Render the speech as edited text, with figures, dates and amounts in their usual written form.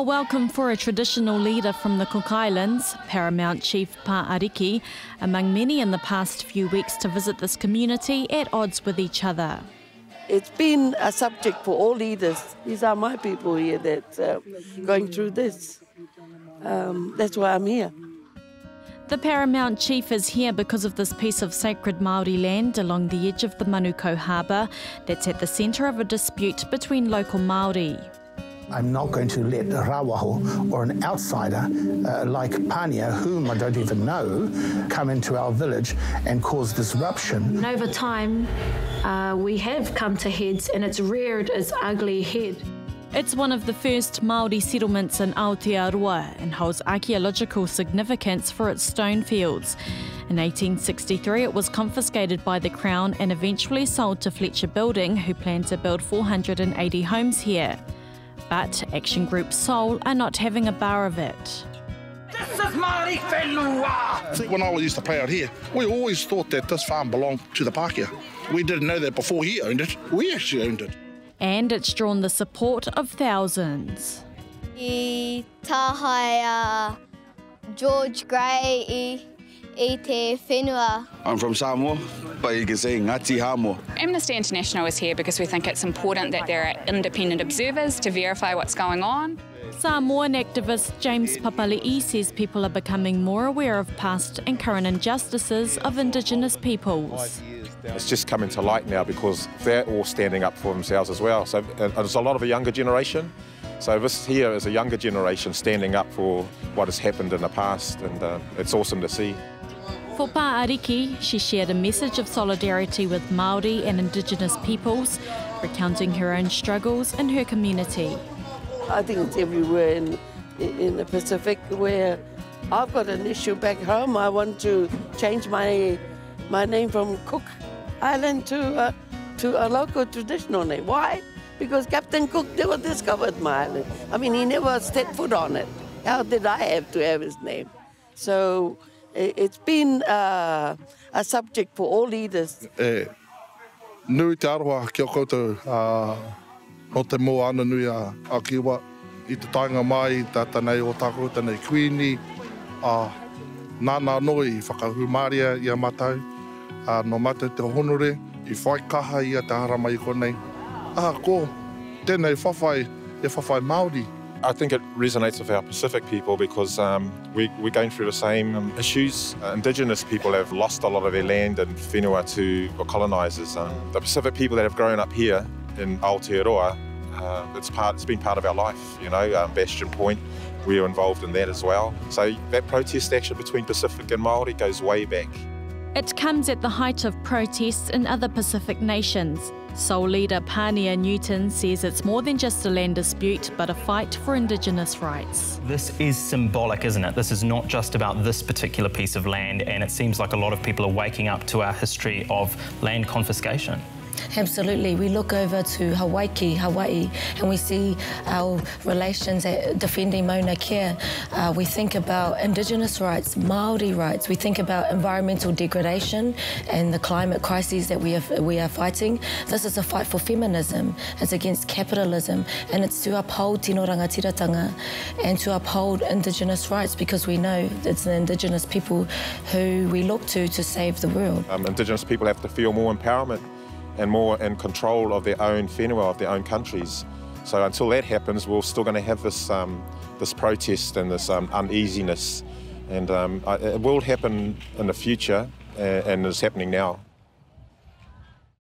A welcome for a traditional leader from the Cook Islands, Paramount Chief Pā'ariki, among many in the past few weeks to visit this community at odds with each other. It's been a subject for all leaders. These are my people here that's going through this. That's why I'm here. The Paramount Chief is here because of this piece of sacred Māori land along the edge of the Manukau Harbour that's at the centre of a dispute between local Māori. I'm not going to let a rawaho or an outsider like Pania, whom I don't even know, come into our village and cause disruption. And over time, we have come to heads, and it's reared its ugly head. It's one of the first Māori settlements in Aotearoa and holds archaeological significance for its stone fields. In 1863, it was confiscated by the Crown and eventually sold to Fletcher Building, who planned to build 480 homes here. But Action Group Soul are not having a bar of it. This is Māori whenua! When I used to play out here, we always thought that this farm belonged to the Pākehā. We didn't know that before he owned it. We actually owned it. And it's drawn the support of thousands. I tahai George Gray I te whenua. I'm from Samoa, but you can say Ngati Hamo. Amnesty International is here because we think it's important that there are independent observers to verify what's going on. Samoan activist James Papali'i says people are becoming more aware of past and current injustices of Indigenous peoples. It's just coming to light now because they're all standing up for themselves as well. So there's a lot of a younger generation. So this here is a younger generation standing up for what has happened in the past, and it's awesome to see. For Pā'ariki, she shared a message of solidarity with Māori and Indigenous peoples, recounting her own struggles in her community. I think it's everywhere in the Pacific where I've got an issue back home. I want to change my name from Cook Island to a local traditional name. Why? Because Captain Cook never discovered my island. I mean, he never set foot on it. How did I have to have his name? So it's been a subject for all leaders. Nui te aroha kia koutou no te moa ana nui a kiwa. I te tainga mai, tātanei o tākou, tānei kuini, nāna noi i whakahumāria i Ihumātao, no mātou te honore, i whai kaha i a te harama i konei. Ko, tēnei whawhai, e whawhai Māori. I think it resonates with our Pacific people because we're going through the same issues. Indigenous people have lost a lot of their land and whenua to colonisers. The Pacific people that have grown up here in Aotearoa, it's been part of our life, you know, Bastion Point, we were involved in that as well. So that protest action between Pacific and Māori goes way back. It comes at the height of protests in other Pacific nations. Soul leader Pania Newton says it's more than just a land dispute, but a fight for Indigenous rights. This is symbolic, isn't it? This is not just about this particular piece of land, and it seems like a lot of people are waking up to our history of land confiscation. Absolutely. We look over to Hawaii, and we see our relations at defending Mauna Kea. We think about Indigenous rights, Māori rights. We think about environmental degradation and the climate crises that we are fighting. This is a fight for feminism. It's against capitalism, and it's to uphold tino rangatiratanga and to uphold Indigenous rights, because we know it's the Indigenous people who we look to save the world. Indigenous people have to feel more empowerment and more in control of their own whenua, of their own countries. So until that happens, we're still going to have this this protest and this uneasiness, and it will happen in the future, and it's happening now.